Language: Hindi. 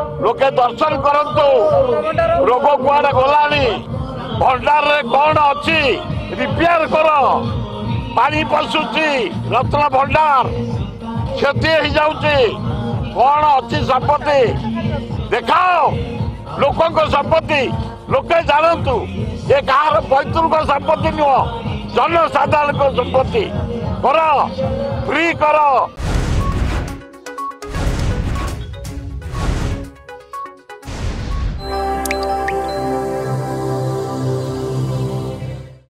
लोके दर्शन करंतु रोग कुआडे गलानी भंडार रे कौन अच्छी रिपेयर कर पानी पशुची रत्न भंडार क्षति हो जाऊची कौन अच्छी संपत्ति देखाओ लोकों संपत्ति लोके जानतु ये कहार पैतृक संपत्ति नुह जनसाधारण संपत्ति कर फ्री कर।